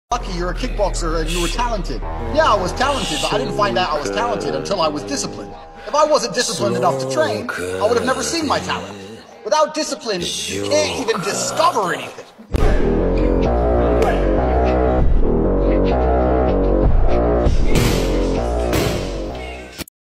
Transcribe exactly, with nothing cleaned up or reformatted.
Lucky you're a kickboxer and you were talented. Yeah, I was talented, but I didn't find out I was talented until I was disciplined. If I wasn't disciplined enough to train, I would have never seen my talent. Without discipline, you can't even discover anything.